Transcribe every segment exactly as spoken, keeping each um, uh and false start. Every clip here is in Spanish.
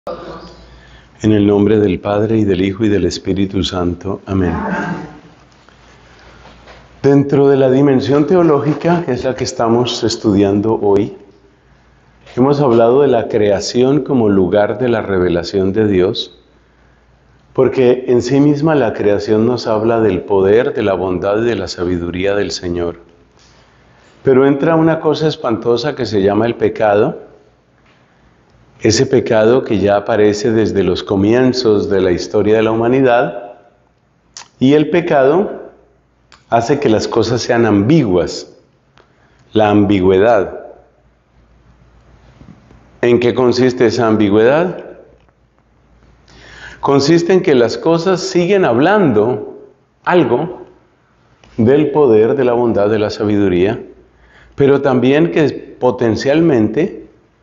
En el nombre del Padre, y del Hijo, y del Espíritu Santo. Amén. Dentro de la dimensión teológica, que es la que estamos estudiando hoy, hemos hablado de la creación como lugar de la revelación de Dios, porque en sí misma la creación nos habla del poder, de la bondad y de la sabiduría del Señor. Pero entra una cosa espantosa que se llama el pecado, ese pecado que ya aparece desde los comienzos de la historia de la humanidad, y el pecado hace que las cosas sean ambiguas, la ambigüedad. ¿En qué consiste esa ambigüedad? Consiste en que las cosas siguen hablando algo del poder, de la bondad, de la sabiduría, pero también que potencialmente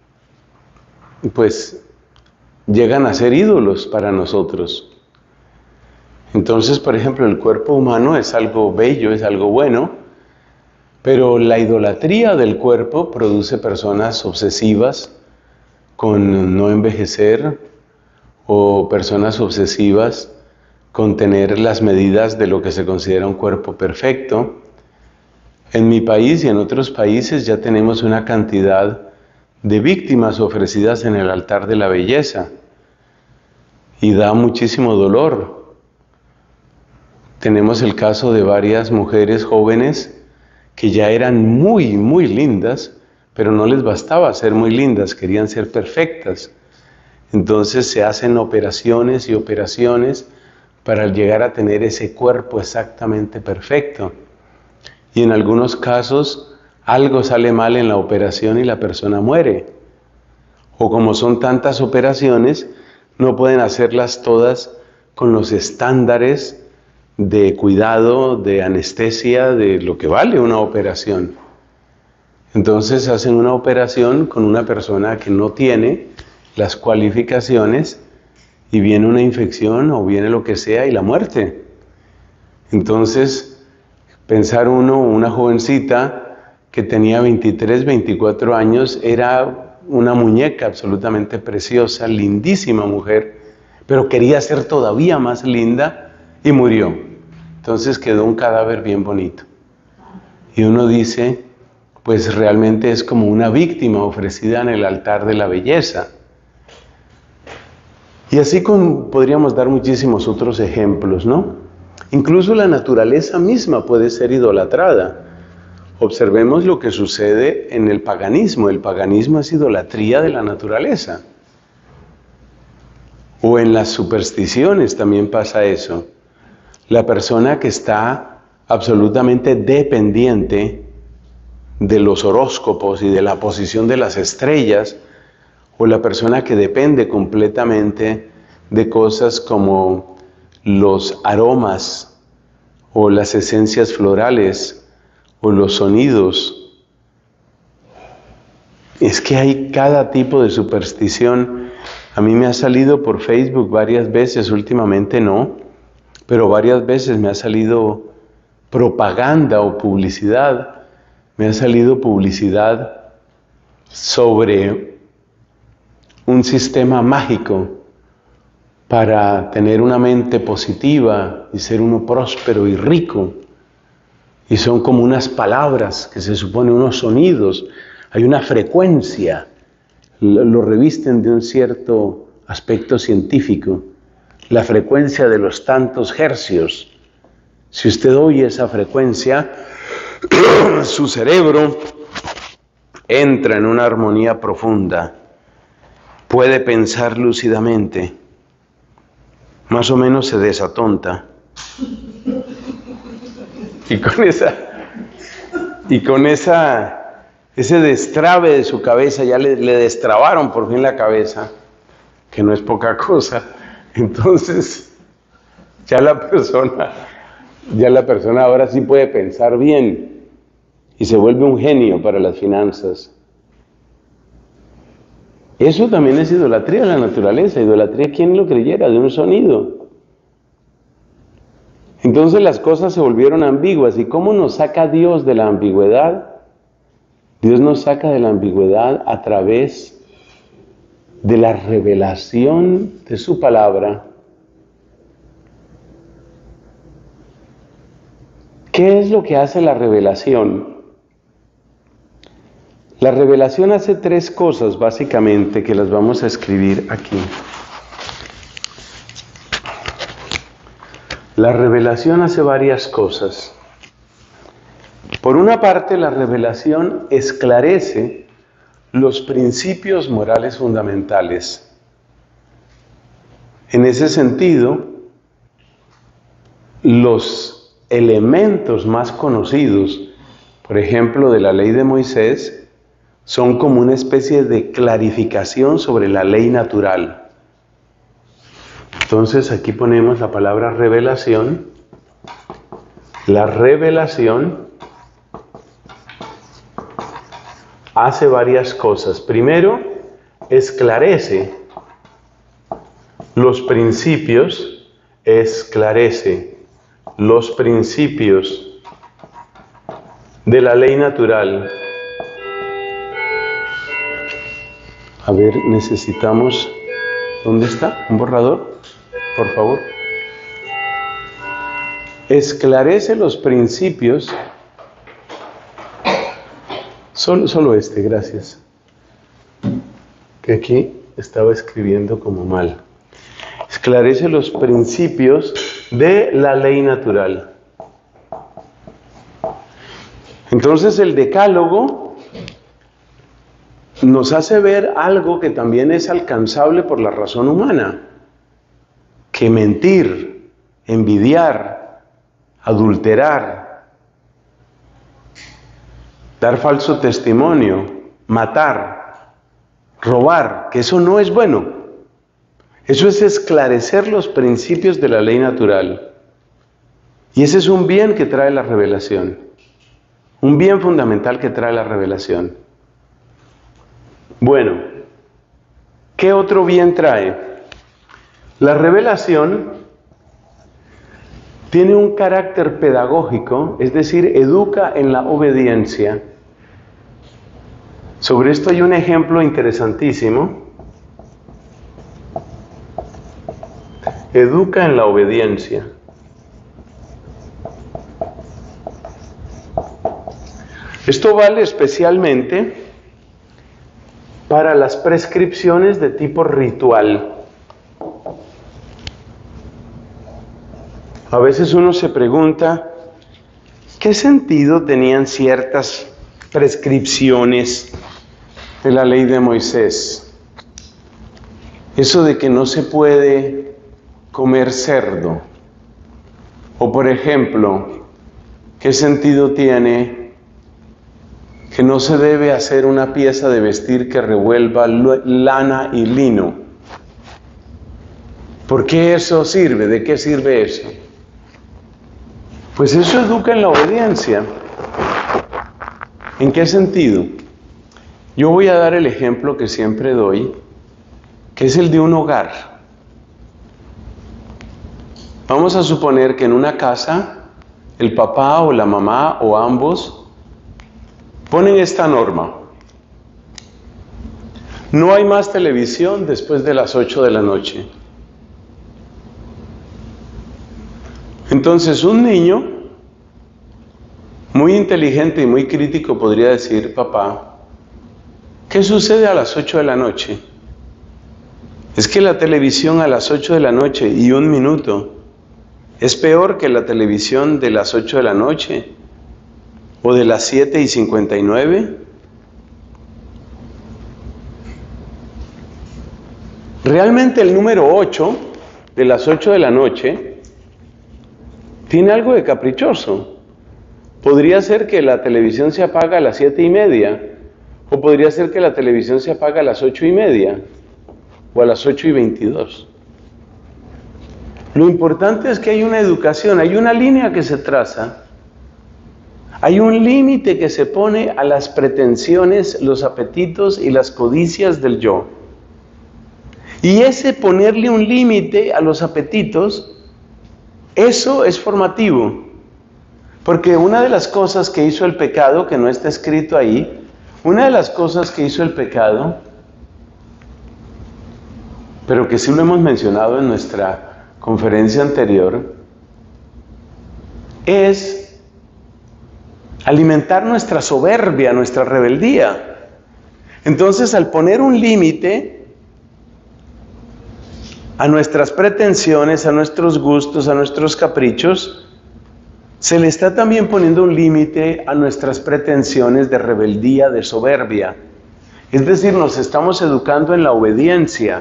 pues llegan a ser ídolos para nosotros. Entonces, por ejemplo, el cuerpo humano es algo bello, es algo bueno, pero la idolatría del cuerpo produce personas obsesivas con no envejecer, o personas obsesivas con tener las medidas de lo que se considera un cuerpo perfecto. En mi país y en otros países ya tenemos una cantidad de víctimas ofrecidas en el altar de la belleza, y da muchísimo dolor. Tenemos el caso de varias mujeres jóvenes que ya eran muy, muy lindas, pero no les bastaba ser muy lindas, querían ser perfectas. Entonces se hacen operaciones y operaciones para llegar a tener ese cuerpo exactamente perfecto. Y en algunos casos algo sale mal en la operación y la persona muere. O como son tantas operaciones, no pueden hacerlas todas con los estándares de cuidado, de anestesia, de lo que vale una operación. Entonces hacen una operación con una persona que no tiene las cualificaciones, y viene una infección o viene lo que sea y la muerte. Entonces, pensar uno, una jovencita que tenía veintitrés, veinticuatro años, era una muñeca absolutamente preciosa, lindísima mujer, pero quería ser todavía más linda y murió. Entonces quedó un cadáver bien bonito. Y uno dice, pues realmente es como una víctima ofrecida en el altar de la belleza. Y así con, podríamos dar muchísimos otros ejemplos, ¿no? Incluso la naturaleza misma puede ser idolatrada. Observemos lo que sucede en el paganismo. El paganismo es idolatría de la naturaleza. O en las supersticiones también pasa eso. La persona que está absolutamente dependiente de los horóscopos y de la posición de las estrellas, o la persona que depende completamente de cosas como los aromas o las esencias florales o los sonidos. Es que hay cada tipo de superstición. A mí me ha salido por Facebook varias veces, últimamente no, pero varias veces me ha salido propaganda o publicidad. Me ha salido publicidad sobre un sistema mágico para tener una mente positiva y ser uno próspero y rico. Y son como unas palabras que se supone, unos sonidos, hay una frecuencia, lo revisten de un cierto aspecto científico, la frecuencia de los tantos hercios. Si usted oye esa frecuencia, su cerebro entra en una armonía profunda, puede pensar lúcidamente, más o menos se desatonta. Y con esa, y con esa, ese destrabe de su cabeza, ya le, le destrabaron por fin la cabeza, que no es poca cosa. Entonces, ya la persona, ya la persona ahora sí puede pensar bien y se vuelve un genio para las finanzas. Eso también es idolatría de la naturaleza. Idolatría, ¿quién lo creyera? De un sonido. Entonces las cosas se volvieron ambiguas. ¿Y cómo nos saca Dios de la ambigüedad? Dios nos saca de la ambigüedad a través de la revelación de su palabra. ¿Qué es lo que hace la revelación? La revelación hace tres cosas básicamente que las vamos a escribir aquí. La revelación hace varias cosas. Por una parte, la revelación esclarece los principios morales fundamentales. En ese sentido, los elementos más conocidos, por ejemplo, de la ley de Moisés, son como una especie de clarificación sobre la ley natural. Entonces aquí ponemos la palabra revelación. La revelación hace varias cosas. Primero, esclarece los principios, esclarece los principios de la ley natural. A ver, necesitamos... ¿Dónde está? ¿Un borrador? Por favor. Esclarece los principios. Solo, solo este, gracias. Que aquí estaba escribiendo como mal. Esclarece los principios de la ley natural. Entonces el decálogo nos hace ver algo que también es alcanzable por la razón humana, que mentir, envidiar, adulterar, dar falso testimonio, matar, robar, que eso no es bueno. Eso es esclarecer los principios de la ley natural. Y ese es un bien que trae la revelación, un bien fundamental que trae la revelación. Bueno, ¿qué otro bien trae? La revelación tiene un carácter pedagógico, es decir, educa en la obediencia. Sobre esto hay un ejemplo interesantísimo. Educa en la obediencia. Esto vale especialmente para las prescripciones de tipo ritual. A veces uno se pregunta, ¿qué sentido tenían ciertas prescripciones de la ley de Moisés? Eso de que no se puede comer cerdo. O por ejemplo, ¿qué sentido tiene que no se debe hacer una pieza de vestir que revuelva lana y lino? ¿Por qué eso sirve? ¿De qué sirve eso? Pues eso educa en la obediencia. ¿En qué sentido? Yo voy a dar el ejemplo que siempre doy, que es el de un hogar. Vamos a suponer que en una casa el papá o la mamá o ambos ponen esta norma: no hay más televisión después de las ocho de la noche. Entonces un niño muy inteligente y muy crítico podría decir: papá, ¿qué sucede a las ocho de la noche? Es que la televisión a las ocho de la noche y un minuto es peor que la televisión de las ocho de la noche o de las siete y cincuenta y nueve. Realmente el número ocho de las ocho de la noche tiene algo de caprichoso. Podría ser que la televisión se apaga a las siete y media, o podría ser que la televisión se apaga a las ocho y media, o a las ocho y veintidós. Lo importante es que hay una educación, hay una línea que se traza, hay un límite que se pone a las pretensiones, los apetitos y las codicias del yo. Y ese ponerle un límite a los apetitos, eso es formativo. Porque una de las cosas que hizo el pecado, que no está escrito ahí, una de las cosas que hizo el pecado pero que sí lo hemos mencionado en nuestra conferencia anterior, es alimentar nuestra soberbia, nuestra rebeldía. Entonces, al poner un límite a nuestras pretensiones, a nuestros gustos, a nuestros caprichos, se le está también poniendo un límite a nuestras pretensiones de rebeldía, de soberbia. Es decir, nos estamos educando en la obediencia.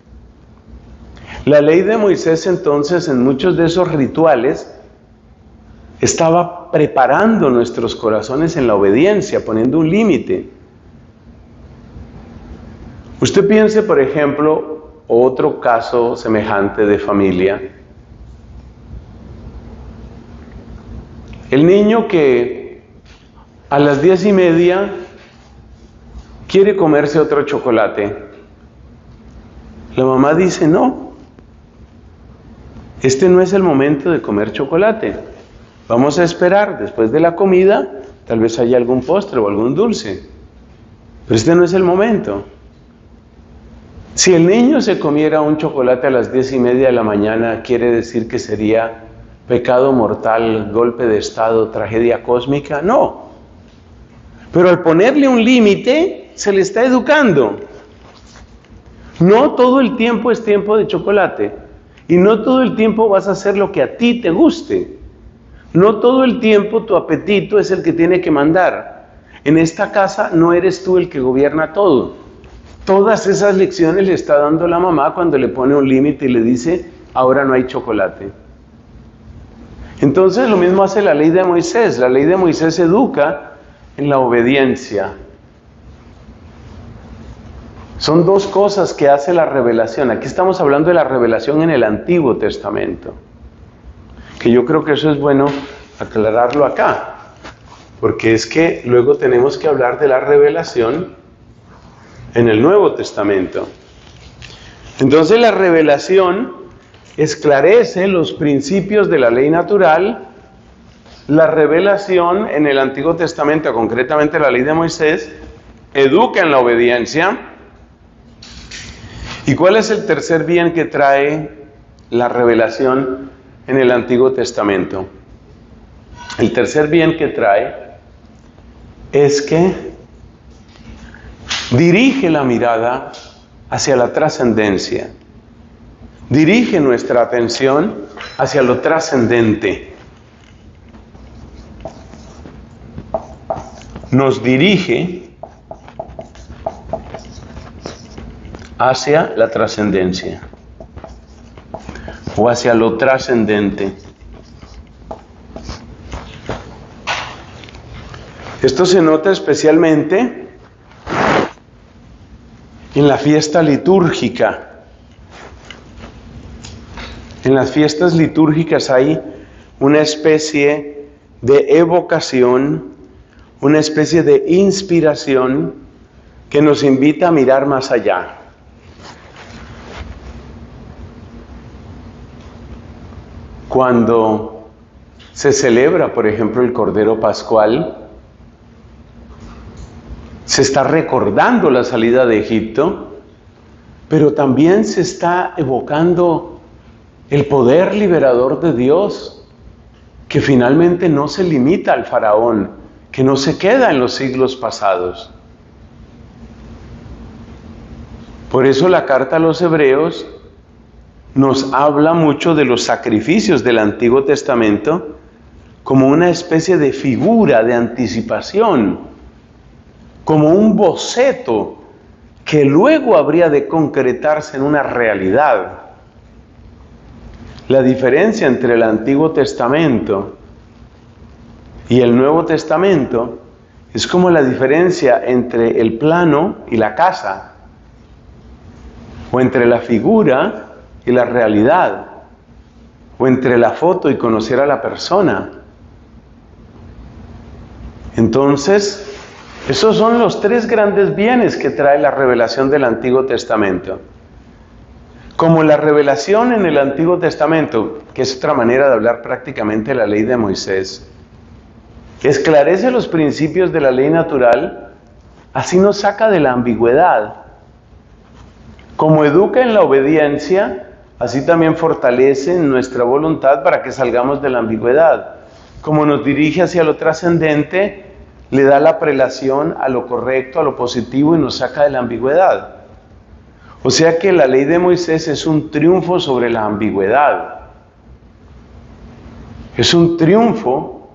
La ley de Moisés, entonces, en muchos de esos rituales, estaba preparando nuestros corazones en la obediencia, poniendo un límite. Usted piense, por ejemplo, otro caso semejante de familia. El niño que a las diez y media quiere comerse otro chocolate. La mamá dice, no, este no es el momento de comer chocolate. Vamos a esperar, después de la comida, tal vez haya algún postre o algún dulce. Pero este no es el momento. Si el niño se comiera un chocolate a las diez y media de la mañana, quiere decir que sería pecado mortal, golpe de estado, tragedia cósmica. No. Pero al ponerle un límite, se le está educando. No todo el tiempo es tiempo de chocolate. Y no todo el tiempo vas a hacer lo que a ti te guste. No todo el tiempo tu apetito es el que tiene que mandar. En esta casa no eres tú el que gobierna todo. Todas esas lecciones le está dando la mamá cuando le pone un límite y le dice, ahora no hay chocolate. Entonces lo mismo hace la ley de Moisés. La ley de Moisés educa en la obediencia. Son dos cosas que hace la revelación. Aquí estamos hablando de la revelación en el Antiguo Testamento. Que yo creo que eso es bueno aclararlo acá. Porque es que luego tenemos que hablar de la revelación en el Nuevo Testamento. Entonces la revelación esclarece los principios de la ley natural. La revelación en el Antiguo Testamento, concretamente la ley de Moisés, educa en la obediencia. ¿Y cuál es el tercer bien que trae la revelación en el Antiguo Testamento? El tercer bien que trae es que dirige la mirada hacia la trascendencia. Dirige nuestra atención hacia lo trascendente. Nos dirige hacia la trascendencia o hacia lo trascendente. Esto se nota especialmente en la fiesta litúrgica. En las fiestas litúrgicas hay una especie de evocación, una especie de inspiración que nos invita a mirar más allá. Cuando se celebra, por ejemplo, el Cordero Pascual, se está recordando la salida de Egipto, pero también se está evocando el poder liberador de Dios, que finalmente no se limita al faraón, que no se queda en los siglos pasados. Por eso la carta a los Hebreos nos habla mucho de los sacrificios del Antiguo Testamento como una especie de figura de anticipación, como un boceto que luego habría de concretarse en una realidad. La diferencia entre el Antiguo Testamento y el Nuevo Testamento es como la diferencia entre el plano y la casa, o entre la figura y la realidad, o entre la foto y conocer a la persona. Entonces, esos son los tres grandes bienes que trae la revelación del Antiguo Testamento. Como la revelación en el Antiguo Testamento, que es otra manera de hablar prácticamente de la ley de Moisés, esclarece los principios de la ley natural, así nos saca de la ambigüedad. Como educa en la obediencia, así también fortalece nuestra voluntad para que salgamos de la ambigüedad. Como nos dirige hacia lo trascendente, le da la prelación a lo correcto, a lo positivo y nos saca de la ambigüedad. O sea que la ley de Moisés es un triunfo sobre la ambigüedad. Es un triunfo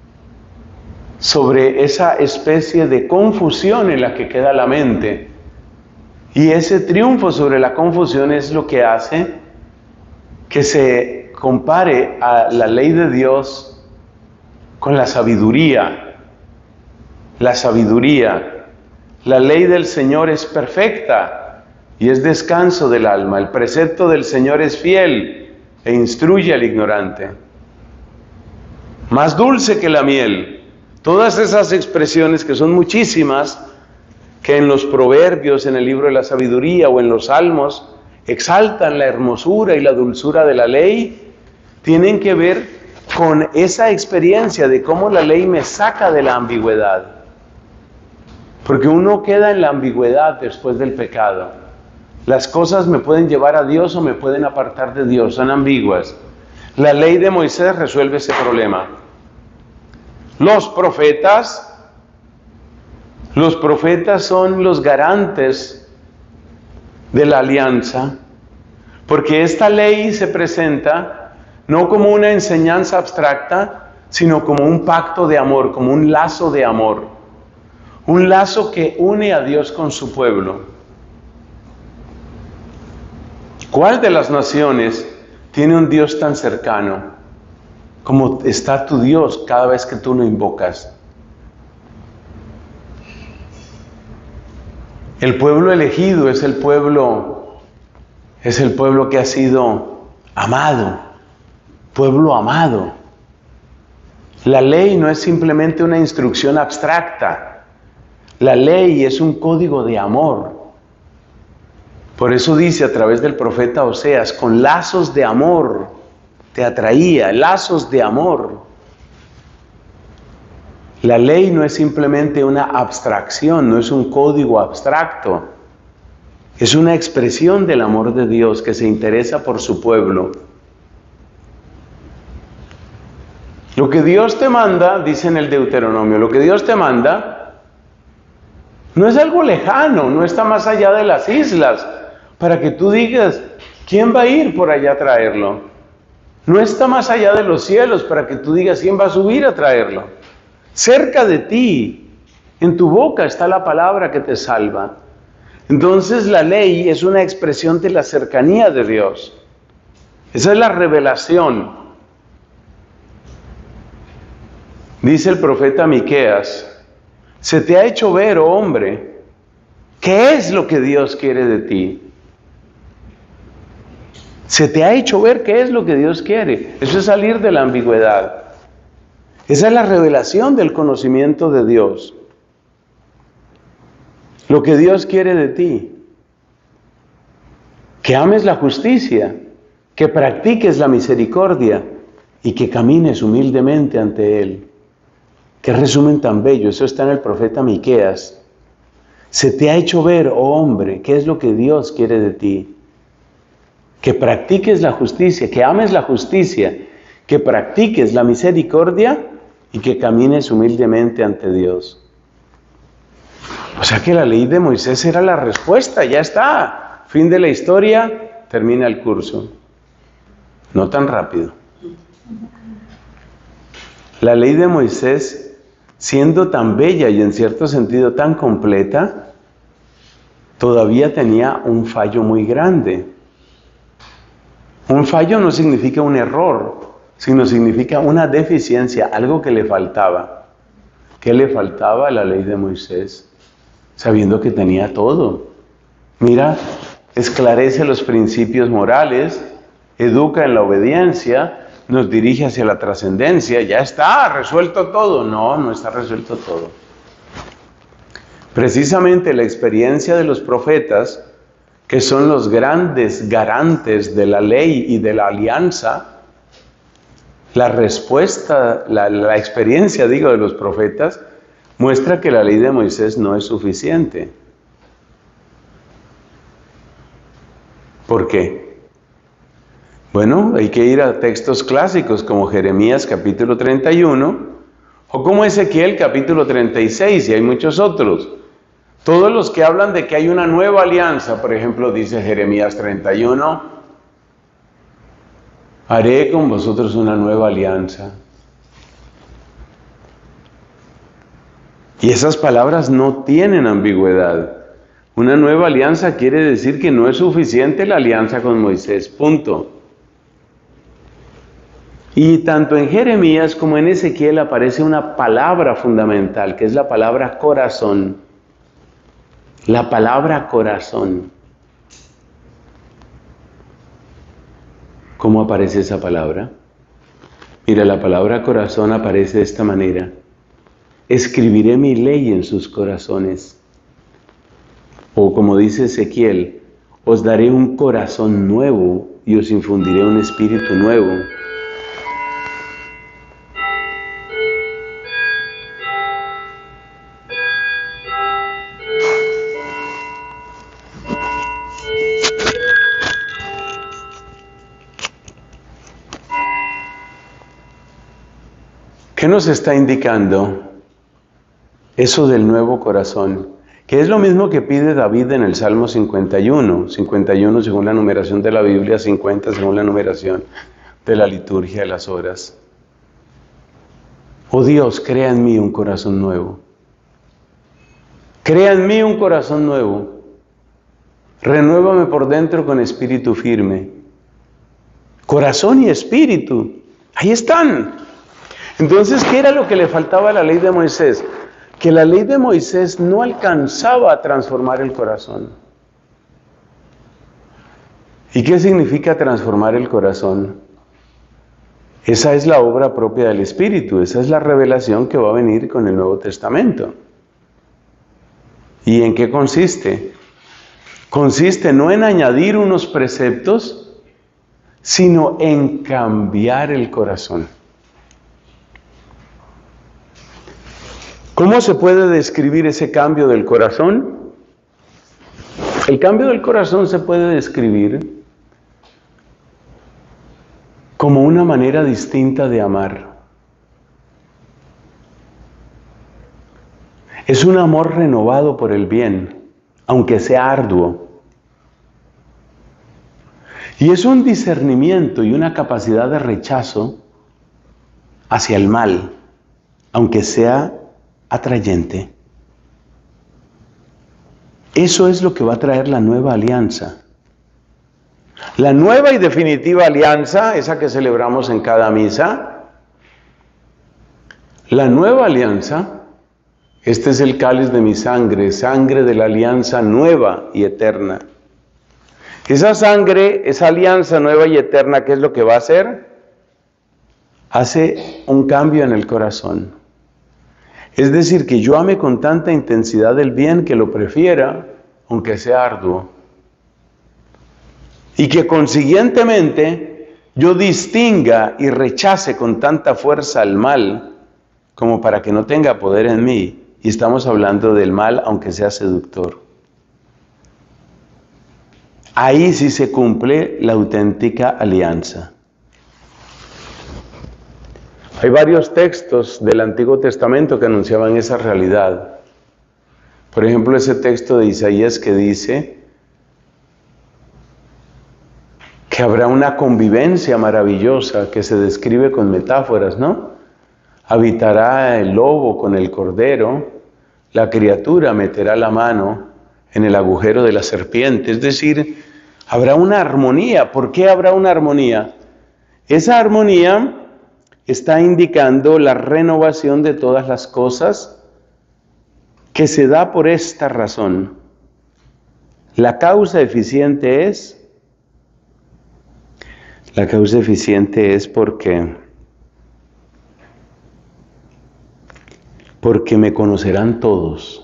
sobre esa especie de confusión en la que queda la mente. Y ese triunfo sobre la confusión es lo que hace que se compare a la ley de Dios con la sabiduría. La sabiduría. La ley del Señor es perfecta y es descanso del alma. El precepto del Señor es fiel e instruye al ignorante. Más dulce que la miel. Todas esas expresiones, que son muchísimas, que en los proverbios, en el libro de la sabiduría o en los salmos exaltan la hermosura y la dulzura de la ley, tienen que ver con esa experiencia de cómo la ley me saca de la ambigüedad. Porque uno queda en la ambigüedad después del pecado. Las cosas me pueden llevar a Dios o me pueden apartar de Dios, son ambiguas. La ley de Moisés resuelve ese problema. Los profetas Los profetas son los garantes de la alianza, porque esta ley se presenta no como una enseñanza abstracta, sino como un pacto de amor, como un lazo de amor, un lazo que une a Dios con su pueblo. ¿Cuál de las naciones tiene un Dios tan cercano como está tu Dios cada vez que tú lo invocas? El pueblo elegido es el pueblo, es el pueblo que ha sido amado, pueblo amado. La ley no es simplemente una instrucción abstracta, la ley es un código de amor. Por eso dice a través del profeta Oseas, con lazos de amor te atraía, lazos de amor. La ley no es simplemente una abstracción, no es un código abstracto. Es una expresión del amor de Dios que se interesa por su pueblo. Lo que Dios te manda, dice en el Deuteronomio, lo que Dios te manda no es algo lejano, no está más allá de las islas, para que tú digas, ¿quién va a ir por allá a traerlo? No está más allá de los cielos, para que tú digas, ¿quién va a subir a traerlo? Cerca de ti, en tu boca está la palabra que te salva. Entonces la ley es una expresión de la cercanía de Dios. Esa es la revelación. Dice el profeta Miqueas, se te ha hecho ver, oh hombre, ¿qué es lo que Dios quiere de ti? Se te ha hecho ver qué es lo que Dios quiere. Eso es salir de la ambigüedad. Esa es la revelación del conocimiento de Dios. Lo que Dios quiere de ti. Que ames la justicia, que practiques la misericordia y que camines humildemente ante Él. Qué resumen tan bello, eso está en el profeta Miqueas. Se te ha hecho ver, oh hombre, qué es lo que Dios quiere de ti. Que practiques la justicia, que ames la justicia, que practiques la misericordia y que camines humildemente ante Dios. O sea que la ley de Moisés era la respuesta, ya está. Fin de la historia, termina el curso. No tan rápido. La ley de Moisés, siendo tan bella y en cierto sentido tan completa, todavía tenía un fallo muy grande. Un fallo no significa un error, sino significa una deficiencia, algo que le faltaba. ¿Qué le faltaba a la ley de Moisés? Sabiendo que tenía todo. Mira, esclarece los principios morales, educa en la obediencia, nos dirige hacia la trascendencia. Ya está, resuelto todo. No, no está resuelto todo. Precisamente la experiencia de los profetas, que son los grandes garantes de la ley y de la alianza, la respuesta, la, la experiencia, digo, de los profetas, muestra que la ley de Moisés no es suficiente. ¿Por qué? Bueno, hay que ir a textos clásicos como Jeremías capítulo treinta y uno o como Ezequiel capítulo treinta y seis, y hay muchos otros. Todos los que hablan de que hay una nueva alianza, por ejemplo, dice Jeremías treinta y uno, haré con vosotros una nueva alianza. Y esas palabras no tienen ambigüedad. Una nueva alianza quiere decir que no es suficiente la alianza con Moisés, punto. Y tanto en Jeremías como en Ezequiel aparece una palabra fundamental, que es la palabra corazón. La palabra corazón. ¿Cómo aparece esa palabra? Mira, la palabra corazón aparece de esta manera. Escribiré mi ley en sus corazones. O como dice Ezequiel, os daré un corazón nuevo y os infundiré un espíritu nuevo. ¿Qué nos está indicando eso del nuevo corazón? Que es lo mismo que pide David en el Salmo cincuenta y uno. cincuenta y uno según la numeración de la Biblia, cincuenta según la numeración de la liturgia de las horas. Oh Dios, crea en mí un corazón nuevo. Crea en mí un corazón nuevo. Renuévame por dentro con espíritu firme. Corazón y espíritu, ahí están. Entonces, ¿qué era lo que le faltaba a la ley de Moisés? Que la ley de Moisés no alcanzaba a transformar el corazón. ¿Y qué significa transformar el corazón? Esa es la obra propia del Espíritu, esa es la revelación que va a venir con el Nuevo Testamento. ¿Y en qué consiste? Consiste no en añadir unos preceptos, sino en cambiar el corazón. ¿Cómo se puede describir ese cambio del corazón? El cambio del corazón se puede describir como una manera distinta de amar. Es un amor renovado por el bien, aunque sea arduo. Y es un discernimiento y una capacidad de rechazo hacia el mal, aunque sea atrayente. Eso es lo que va a traer la nueva alianza. La nueva y definitiva alianza, esa que celebramos en cada misa, la nueva alianza, este es el cáliz de mi sangre, sangre de la alianza nueva y eterna. Esa sangre, esa alianza nueva y eterna, ¿qué es lo que va a hacer? Hace un cambio en el corazón. Es decir, que yo ame con tanta intensidad el bien que lo prefiera, aunque sea arduo. Y que consiguientemente yo distinga y rechace con tanta fuerza el mal, como para que no tenga poder en mí. Y estamos hablando del mal, aunque sea seductor. Ahí sí se cumple la auténtica alianza. Hay varios textos del Antiguo Testamento que anunciaban esa realidad. Por ejemplo, ese texto de Isaías que dice que habrá una convivencia maravillosa que se describe con metáforas, ¿no? Habitará el lobo con el cordero, la criatura meterá la mano en el agujero de la serpiente. Es decir, habrá una armonía. ¿Por qué habrá una armonía? Esa armonía está indicando la renovación de todas las cosas que se da por esta razón. La causa eficiente es, la causa eficiente es porque, porque me conocerán todos,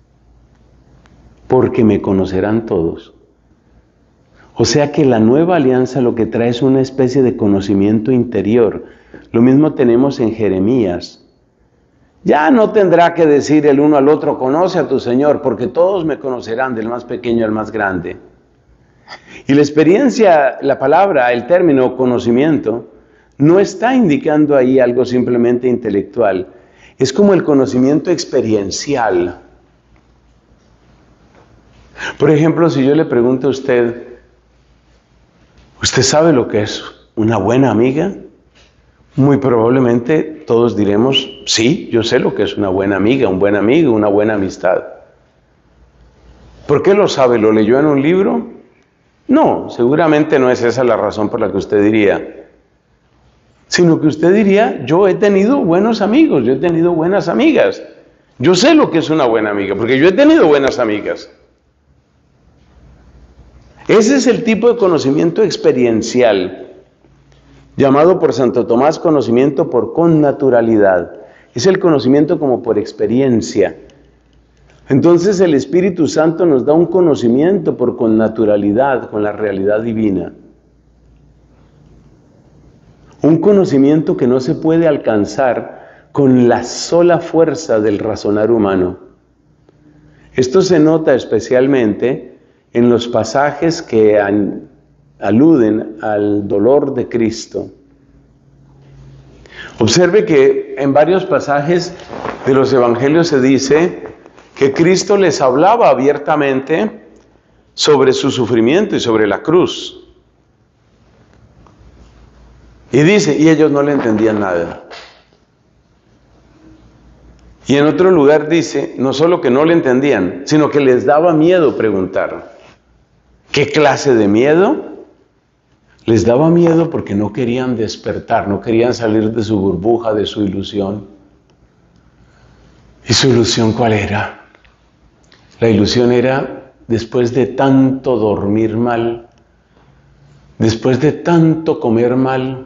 porque me conocerán todos. O sea que la nueva alianza lo que trae es una especie de conocimiento interior. Lo mismo tenemos en Jeremías. Ya no tendrá que decir el uno al otro, conoce a tu Señor, porque todos me conocerán, del más pequeño al más grande. Y la experiencia, la palabra, el término conocimiento, no está indicando ahí algo simplemente intelectual. Es como el conocimiento experiencial. Por ejemplo, si yo le pregunto a usted, ¿usted sabe lo que es una buena amiga? Muy probablemente todos diremos, sí, yo sé lo que es una buena amiga, un buen amigo, una buena amistad. ¿Por qué lo sabe? ¿Lo leyó en un libro? No, seguramente no es esa la razón por la que usted diría, sino que usted diría, yo he tenido buenos amigos, yo he tenido buenas amigas. Yo sé lo que es una buena amiga, porque yo he tenido buenas amigas. Ese es el tipo de conocimiento experiencial, llamado por Santo Tomás conocimiento por connaturalidad. Es el conocimiento como por experiencia. Entonces el Espíritu Santo nos da un conocimiento por connaturalidad, con la realidad divina. Un conocimiento que no se puede alcanzar con la sola fuerza del razonar humano. Esto se nota especialmente en los pasajes que an, aluden al dolor de Cristo. Observe que en varios pasajes de los evangelios se dice que Cristo les hablaba abiertamente sobre su sufrimiento y sobre la cruz. Y dice, y ellos no le entendían nada. Y en otro lugar dice, no solo que no le entendían, sino que les daba miedo preguntar. ¿Qué clase de miedo? Les daba miedo porque no querían despertar, no querían salir de su burbuja, de su ilusión. ¿Y su ilusión cuál era? La ilusión era, después de tanto dormir mal, después de tanto comer mal,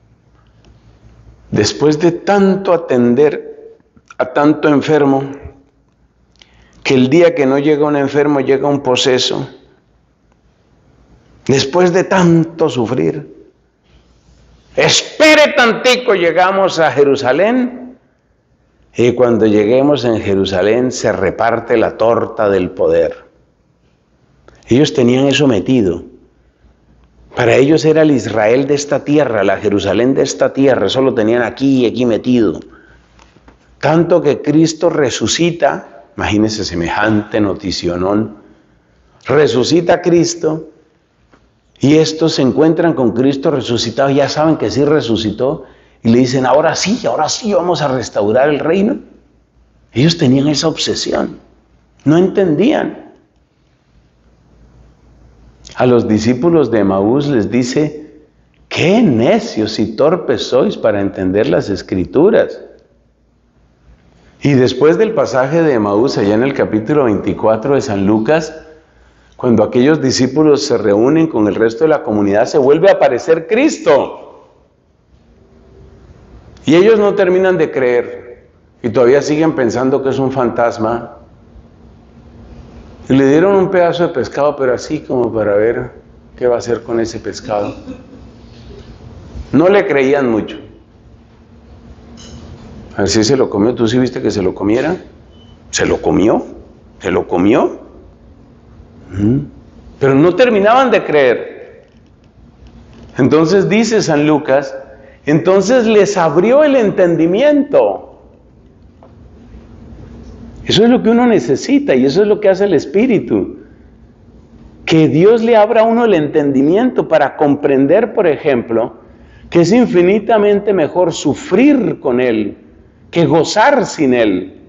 después de tanto atender a tanto enfermo, que el día que no llega un enfermo llega un poseso, después de tanto sufrir, espere tantico, llegamos a Jerusalén, y cuando lleguemos en Jerusalén se reparte la torta del poder. Ellos tenían eso metido. Para ellos era el Israel de esta tierra, la Jerusalén de esta tierra, eso lo tenían aquí y aquí metido. Tanto que Cristo resucita, imagínense semejante noticionón, resucita a Cristo, y estos se encuentran con Cristo resucitado, ya saben que sí resucitó, y le dicen, ahora sí, ahora sí vamos a restaurar el reino. Ellos tenían esa obsesión, no entendían. A los discípulos de Emaús les dice, qué necios y torpes sois para entender las Escrituras. Y después del pasaje de Emaús, allá en el capítulo veinticuatro de San Lucas, cuando aquellos discípulos se reúnen con el resto de la comunidad, se vuelve a aparecer Cristo. Y ellos no terminan de creer, y todavía siguen pensando que es un fantasma. Y le dieron un pedazo de pescado, pero así como para ver qué va a hacer con ese pescado. No le creían mucho. Así se lo comió. ¿Tú sí viste que se lo comiera? ¿Se lo comió? ¿Se lo comió? ¿Mm? Pero no terminaban de creer. Entonces dice San Lucas, entonces les abrió el entendimiento. Eso es lo que uno necesita y eso es lo que hace el Espíritu. Que Dios le abra a uno el entendimiento para comprender, por ejemplo, que es infinitamente mejor sufrir con Él que gozar sin Él.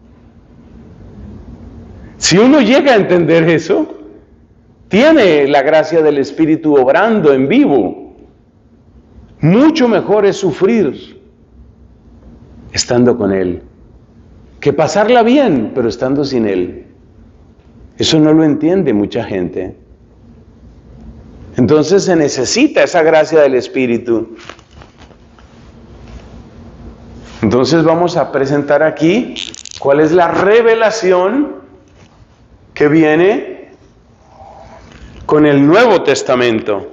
Si uno llega a entender eso, tiene la gracia del Espíritu obrando en vivo. Mucho mejor es sufrir estando con Él que pasarla bien, pero estando sin Él. Eso no lo entiende mucha gente. Entonces se necesita esa gracia del Espíritu. Entonces vamos a presentar aquí cuál es la revelación que viene con el Nuevo Testamento.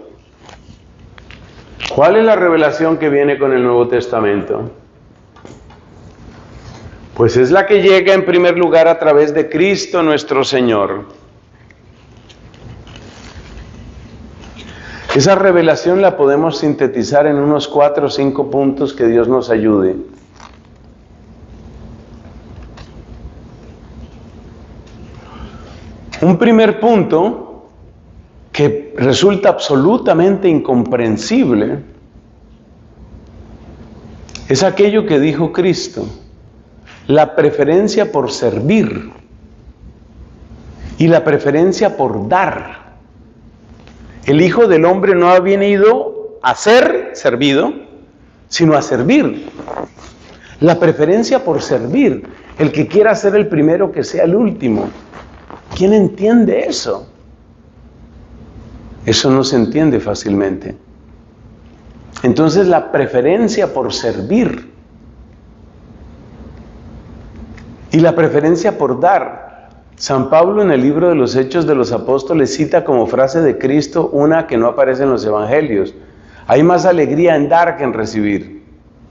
¿Cuál es la revelación que viene con el Nuevo Testamento? Pues es la que llega en primer lugar a través de Cristo nuestro Señor. Esa revelación la podemos sintetizar en unos cuatro o cinco puntos, que Dios nos ayude. Un primer punto que resulta absolutamente incomprensible es aquello que dijo Cristo, la preferencia por servir y la preferencia por dar. El Hijo del Hombre no ha venido a ser servido, sino a servir. La preferencia por servir, el que quiera ser el primero que sea el último. ¿Quién entiende eso? Eso no se entiende fácilmente. Entonces la preferencia por servir y la preferencia por dar. San Pablo en el libro de los Hechos de los Apóstoles cita como frase de Cristo una que no aparece en los Evangelios. Hay más alegría en dar que en recibir.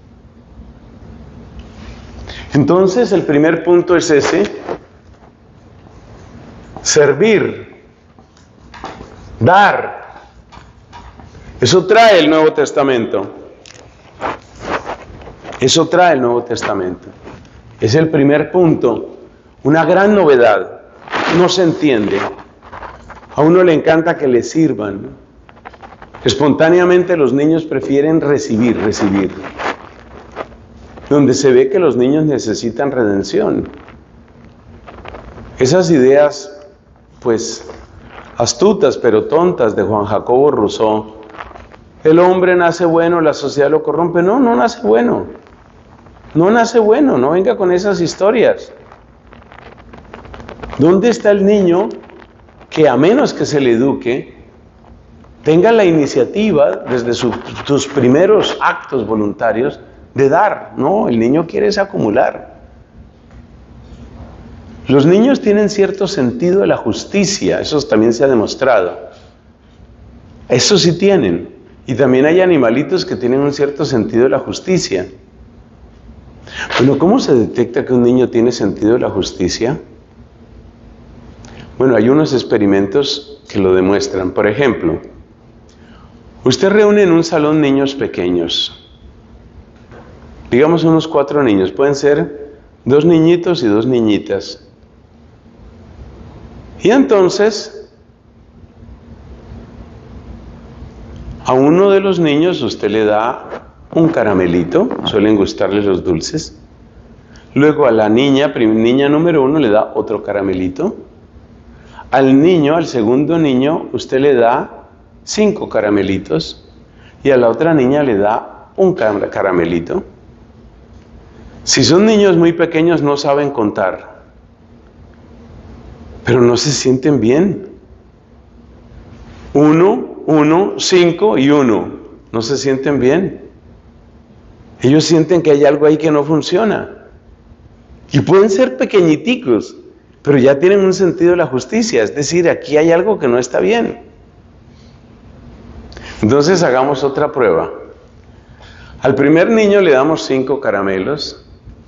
Entonces el primer punto es ese: servir, dar. Eso trae el Nuevo Testamento. Eso trae el Nuevo Testamento. Es el primer punto. Una gran novedad. No se entiende. A uno le encanta que le sirvan. Espontáneamente los niños prefieren recibir, recibir. Donde se ve que los niños necesitan redención. Esas ideas, pues, astutas pero tontas de Juan Jacobo Rousseau. El hombre nace bueno, la sociedad lo corrompe. No, no nace bueno. No nace bueno, no venga con esas historias. ¿Dónde está el niño que, a menos que se le eduque, tenga la iniciativa desde su, sus primeros actos voluntarios de dar? No, el niño quiere es acumular. Los niños tienen cierto sentido de la justicia, eso también se ha demostrado. Eso sí tienen. Y también hay animalitos que tienen un cierto sentido de la justicia. Bueno, ¿cómo se detecta que un niño tiene sentido de la justicia? Bueno, hay unos experimentos que lo demuestran. Por ejemplo, usted reúne en un salón niños pequeños. Digamos unos cuatro niños. Pueden ser dos niñitos y dos niñitas. Y entonces, a uno de los niños usted le da un caramelito, suelen gustarles los dulces. Luego a la niña, niña número uno, le da otro caramelito. Al niño, al segundo niño, usted le da cinco caramelitos. Y a la otra niña le da un caramelito. Si son niños muy pequeños no saben contar, pero no se sienten bien. Uno, uno, cinco y uno. No se sienten bien. Ellos sienten que hay algo ahí que no funciona. Y pueden ser pequeñiticos, pero ya tienen un sentido de la justicia. Es decir, aquí hay algo que no está bien. Entonces hagamos otra prueba. Al primer niño le damos cinco caramelos.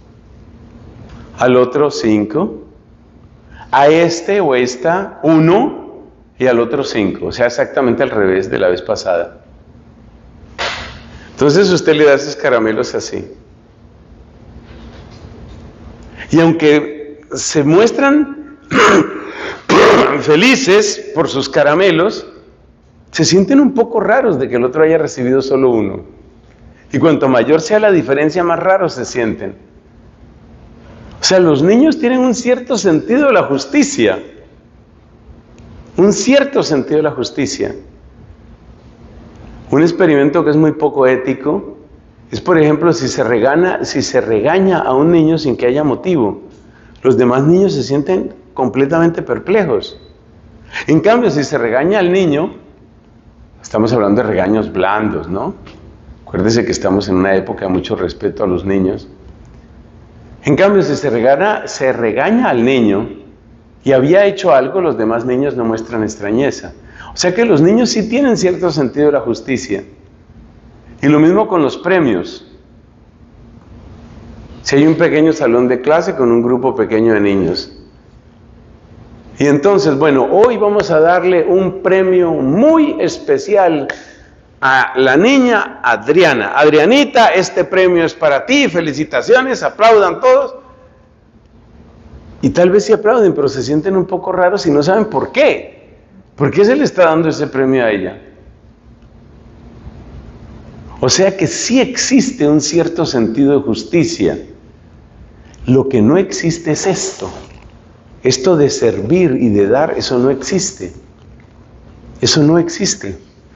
Al otro cinco. A este o esta uno. Y al otro cinco, o sea, exactamente al revés de la vez pasada. Entonces usted le da esos caramelos así. Y aunque se muestran felices por sus caramelos, se sienten un poco raros de que el otro haya recibido solo uno. Y cuanto mayor sea la diferencia, más raros se sienten. O sea, los niños tienen un cierto sentido de la justicia. Un cierto sentido de la justicia. Un experimento que es muy poco ético es, por ejemplo, si se regaña, si se regaña a un niño sin que haya motivo. Los demás niños se sienten completamente perplejos. En cambio, si se regaña al niño, estamos hablando de regaños blandos, ¿no? Acuérdese que estamos en una época de mucho respeto a los niños. En cambio, si se regaña, se regaña al niño y había hecho algo, los demás niños no muestran extrañeza. O sea que los niños sí tienen cierto sentido de la justicia. Y lo mismo con los premios. Si hay un pequeño salón de clase con un grupo pequeño de niños, Y entonces, bueno, hoy vamos a darle un premio muy especial a la niña Adriana. Adrianita, este premio es para ti, felicitaciones, aplaudan todos. Y tal vez sí aplauden, pero se sienten un poco raros y no saben por qué. ¿Por qué se le está dando ese premio a ella? O sea que sí existe un cierto sentido de justicia. Lo que no existe es esto. Esto de servir y de dar, eso no existe. Eso no existe.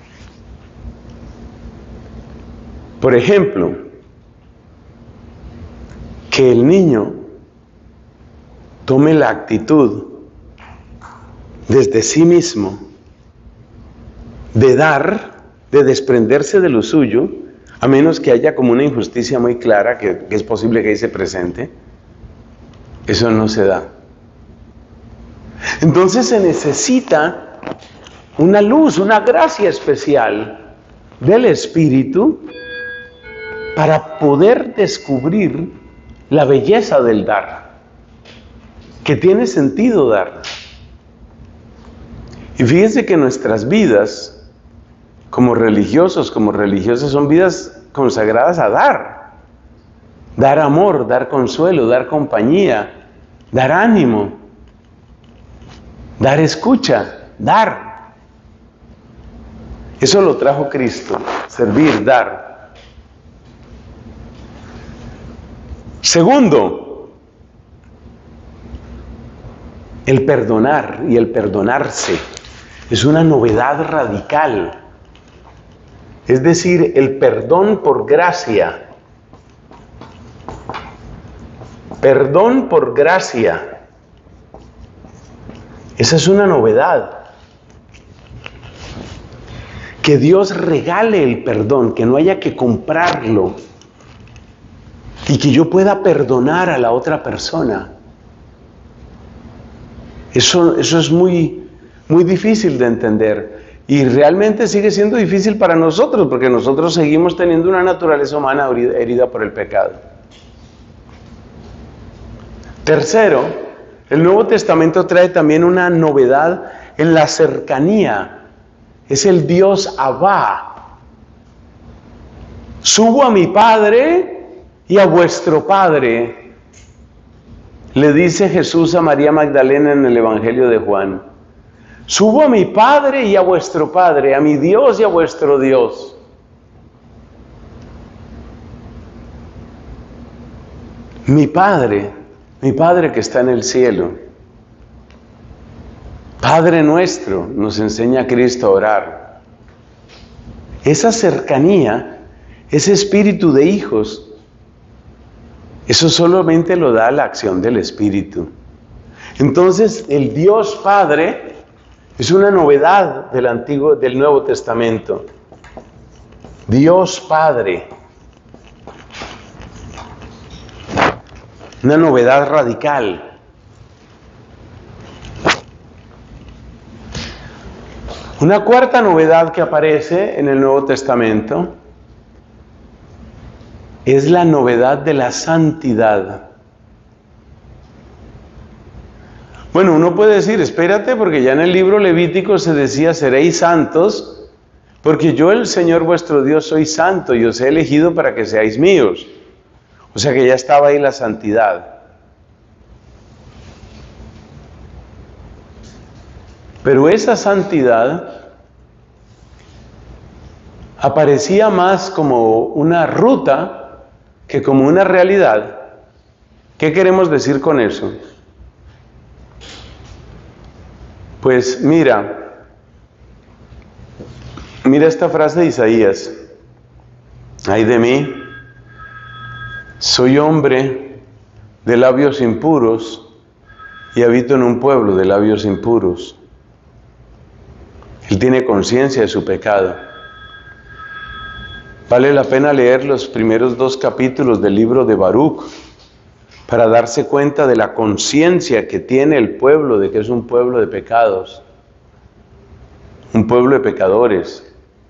Por ejemplo, que el niño tome la actitud desde sí mismo de dar, de desprenderse de lo suyo, a menos que haya como una injusticia muy clara, que, que es posible que ahí se presente, eso no se da. Entonces se necesita una luz, una gracia especial del Espíritu para poder descubrir la belleza del dar, que tiene sentido dar. Y fíjense que nuestras vidas, como religiosos, como religiosas, son vidas consagradas a dar. Dar amor, dar consuelo, dar compañía, dar ánimo, dar escucha, dar. Eso lo trajo Cristo, servir, dar. Segundo, el perdonar y el perdonarse es una novedad radical. Es decir, el perdón por gracia. Perdón por gracia. Esa es una novedad. Que Dios regale el perdón, que no haya que comprarlo. Y que yo pueda perdonar a la otra persona. Eso, eso es muy, muy difícil de entender. Y realmente sigue siendo difícil para nosotros, porque nosotros seguimos teniendo una naturaleza humana herida por el pecado. Tercero, el Nuevo Testamento trae también una novedad en la cercanía. Es el Dios Abba. Subo a mi Padre y a vuestro Padre, le dice Jesús a María Magdalena en el Evangelio de Juan. Subo a mi Padre y a vuestro Padre, a mi Dios y a vuestro Dios. Mi Padre, mi Padre que está en el cielo. Padre nuestro, nos enseña Cristo a orar. Esa cercanía, ese espíritu de hijos, eso solamente lo da la acción del Espíritu. Entonces, el Dios Padre es una novedad del Antiguo, del Nuevo Testamento. Dios Padre. Una novedad radical. Una cuarta novedad que aparece en el Nuevo Testamento es la novedad de la santidad. Bueno, uno puede decir, espérate, porque ya en el libro Levítico se decía, seréis santos, porque yo, el Señor vuestro Dios, soy santo y os he elegido para que seáis míos. O sea que ya estaba ahí la santidad. Pero esa santidad aparecía más como una ruta que como una realidad. ¿Qué queremos decir con eso? Pues mira, mira esta frase de Isaías. Ay de mí, soy hombre de labios impuros y habito en un pueblo de labios impuros. Él tiene conciencia de su pecado. Vale la pena leer los primeros dos capítulos del libro de Baruch para darse cuenta de la conciencia que tiene el pueblo de que es un pueblo de pecados, un pueblo de pecadores.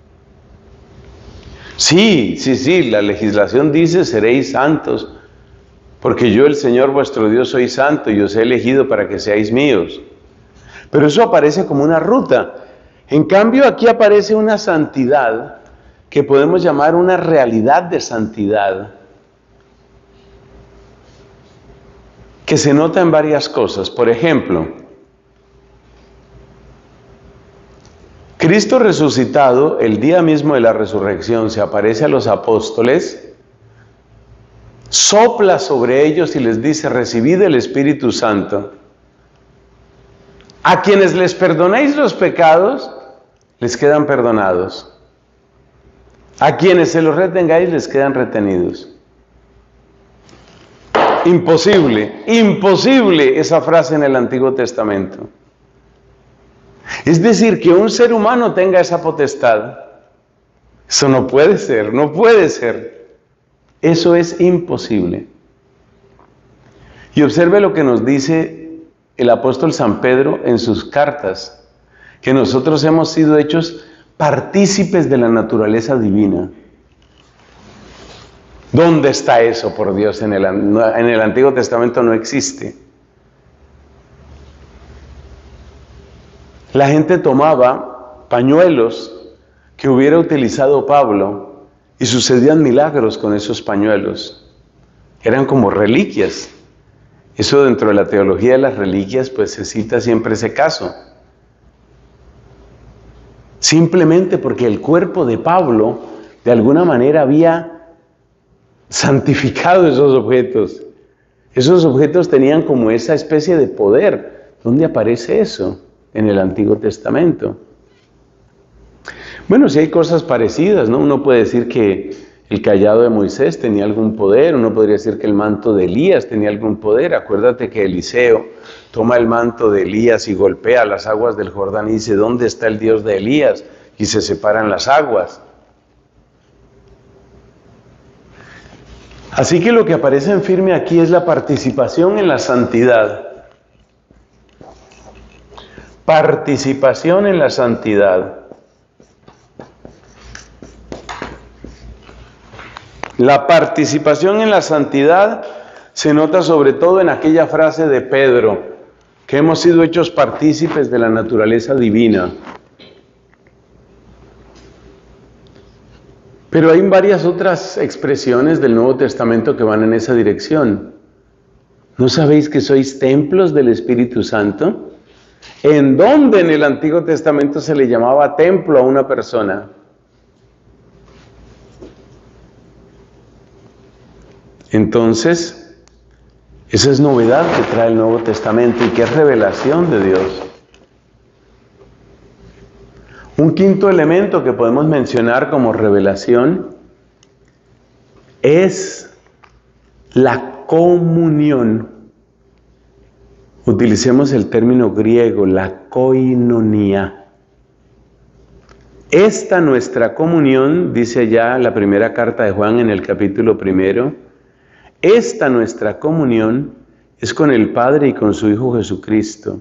Sí, sí, sí, la legislación dice seréis santos, porque yo, el Señor vuestro Dios, soy santo y os he elegido para que seáis míos. Pero eso aparece como una ruta. En cambio, aquí aparece una santidad que podemos llamar una realidad de santidad, que se nota en varias cosas. Por ejemplo, Cristo resucitado, el día mismo de la resurrección, se aparece a los apóstoles, sopla sobre ellos y les dice: recibid el Espíritu Santo. A quienes les perdonéis los pecados, les quedan perdonados. A quienes se los retengáis, les quedan retenidos. Imposible, imposible esa frase en el Antiguo Testamento. Es decir, que un ser humano tenga esa potestad, eso no puede ser, no puede ser. Eso es imposible. Y observe lo que nos dice el apóstol San Pedro en sus cartas, que nosotros hemos sido hechos partícipes de la naturaleza divina. ¿Dónde está eso, por Dios? En el, en el Antiguo Testamento no existe. La gente tomaba pañuelos que hubiera utilizado Pablo y sucedían milagros con esos pañuelos. Eran como reliquias. Eso dentro de la teología de las reliquias, pues se cita siempre ese caso. Simplemente porque el cuerpo de Pablo de alguna manera había santificado esos objetos. Esos objetos tenían como esa especie de poder. ¿Dónde aparece eso? En el Antiguo Testamento. Bueno, si hay cosas parecidas, ¿no? Uno puede decir que el cayado de Moisés tenía algún poder, uno podría decir que el manto de Elías tenía algún poder. Acuérdate que Eliseo toma el manto de Elías y golpea las aguas del Jordán y dice: ¿dónde está el Dios de Elías? Y se separan las aguas. Así que lo que aparece en firme aquí es la participación en la santidad. Participación en la santidad. La participación en la santidad se nota sobre todo en aquella frase de Pedro, que hemos sido hechos partícipes de la naturaleza divina. Pero hay varias otras expresiones del Nuevo Testamento que van en esa dirección. ¿No sabéis que sois templos del Espíritu Santo? ¿En dónde en el Antiguo Testamento se le llamaba templo a una persona? Entonces, esa es novedad que trae el Nuevo Testamento y que es revelación de Dios. Un quinto elemento que podemos mencionar como revelación es la comunión. Utilicemos el término griego, la koinonia. Esta nuestra comunión, dice ya la primera carta de Juan en el capítulo primero, esta nuestra comunión es con el Padre y con su Hijo Jesucristo.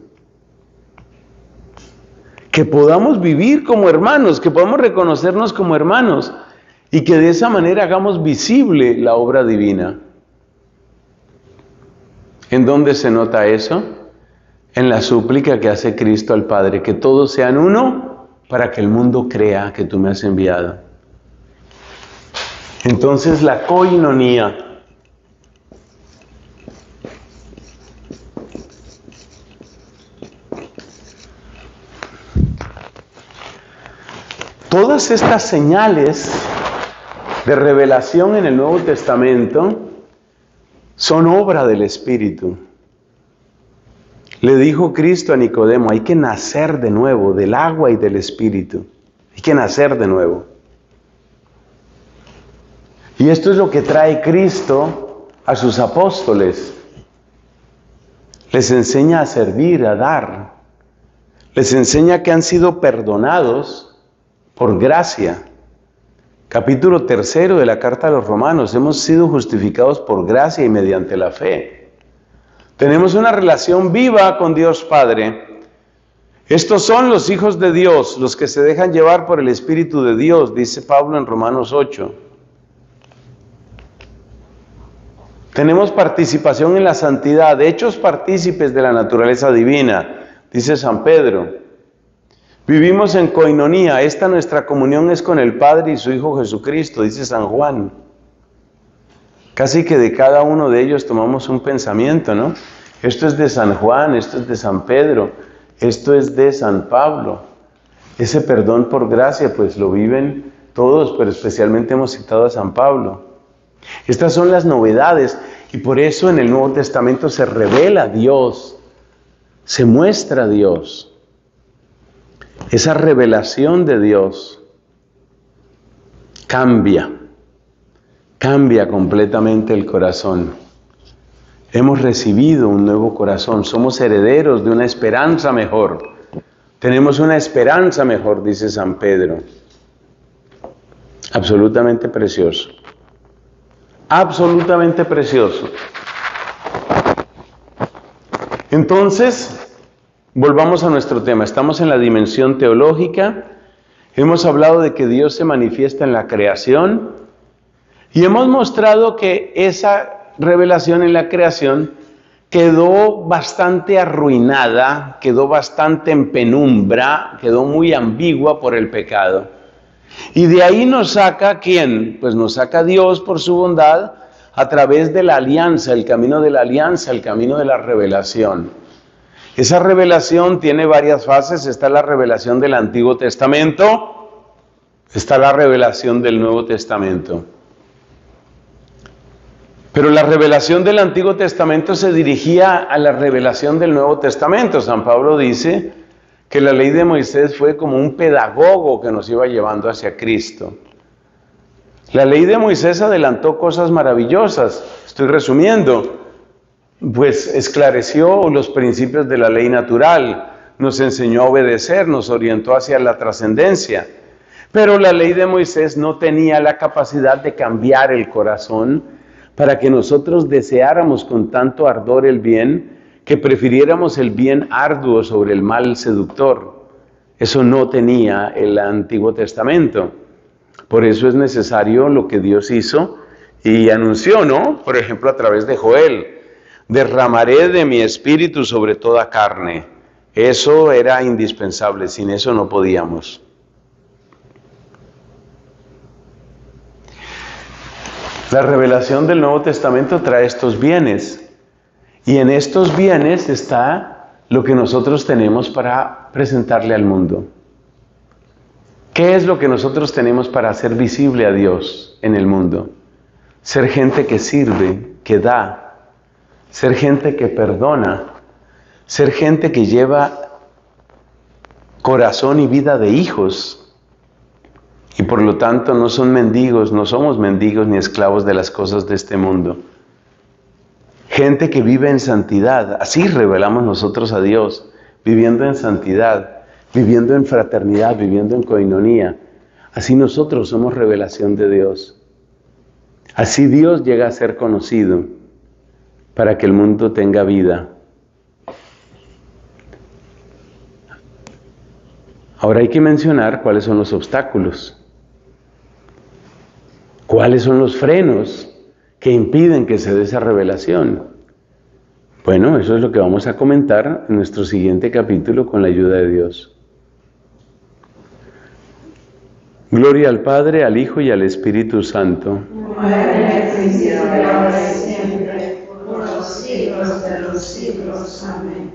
Que podamos vivir como hermanos, que podamos reconocernos como hermanos y que de esa manera hagamos visible la obra divina. ¿En dónde se nota eso? En la súplica que hace Cristo al Padre, que todos sean uno para que el mundo crea que tú me has enviado. Entonces la koinonía. Todas estas señales de revelación en el Nuevo Testamento son obra del Espíritu. Le dijo Cristo a Nicodemo: hay que nacer de nuevo del agua y del Espíritu. Hay que nacer de nuevo. Y esto es lo que trae Cristo a sus apóstoles. Les enseña a servir, a dar. Les enseña que han sido perdonados por gracia. Capítulo tercero de la carta a los Romanos. Hemos sido justificados por gracia y mediante la fe. Tenemos una relación viva con Dios Padre. Estos son los hijos de Dios, los que se dejan llevar por el Espíritu de Dios, dice Pablo en Romanos ocho. Tenemos participación en la santidad, hechos partícipes de la naturaleza divina, dice San Pedro. Vivimos en coinonía, esta nuestra comunión es con el Padre y su Hijo Jesucristo, dice San Juan. Casi que de cada uno de ellos tomamos un pensamiento, ¿no? Esto es de San Juan, esto es de San Pedro, esto es de San Pablo. Ese perdón por gracia, pues lo viven todos, pero especialmente hemos citado a San Pablo. Estas son las novedades y por eso en el Nuevo Testamento se revela Dios, se muestra Dios. Esa revelación de Dios cambia, cambia completamente el corazón. Hemos recibido un nuevo corazón, somos herederos de una esperanza mejor. Tenemos una esperanza mejor, dice San Pedro. Absolutamente precioso. Absolutamente precioso. Entonces, volvamos a nuestro tema. Estamos en la dimensión teológica. Hemos hablado de que Dios se manifiesta en la creación. Y hemos mostrado que esa revelación en la creación quedó bastante arruinada, quedó bastante en penumbra, quedó muy ambigua por el pecado. Y de ahí nos saca, ¿quién? Pues nos saca Dios por su bondad a través de la alianza, el camino de la alianza, el camino de la revelación. Esa revelación tiene varias fases. Está la revelación del Antiguo Testamento, está la revelación del Nuevo Testamento. Pero la revelación del Antiguo Testamento se dirigía a la revelación del Nuevo Testamento. San Pablo dice que la ley de Moisés fue como un pedagogo que nos iba llevando hacia Cristo. La ley de Moisés adelantó cosas maravillosas. Estoy resumiendo. Pues esclareció los principios de la ley natural, nos enseñó a obedecer, nos orientó hacia la trascendencia. Pero la ley de Moisés no tenía la capacidad de cambiar el corazón para que nosotros deseáramos con tanto ardor el bien, que prefiriéramos el bien arduo sobre el mal seductor. Eso no tenía el Antiguo Testamento. Por eso es necesario lo que Dios hizo y anunció, ¿no? Por ejemplo, a través de Joel. Derramaré de mi espíritu sobre toda carne. Eso era indispensable, sin eso no podíamos. La revelación del Nuevo Testamento trae estos bienes. Y en estos bienes está lo que nosotros tenemos para presentarle al mundo. ¿Qué es lo que nosotros tenemos para hacer visible a Dios en el mundo? Ser gente que sirve, que da. Ser gente que perdona, ser gente que lleva corazón y vida de hijos. Y por lo tanto no son mendigos, no somos mendigos ni esclavos de las cosas de este mundo. Gente que vive en santidad, así revelamos nosotros a Dios, viviendo en santidad, viviendo en fraternidad, viviendo en coinonía. Así nosotros somos revelación de Dios. Así Dios llega a ser conocido, para que el mundo tenga vida. Ahora hay que mencionar cuáles son los obstáculos, cuáles son los frenos que impiden que se dé esa revelación. Bueno, eso es lo que vamos a comentar en nuestro siguiente capítulo con la ayuda de Dios. Gloria al Padre, al Hijo y al Espíritu Santo. Ahora y siempre, por los siglos de los siglos. Amén.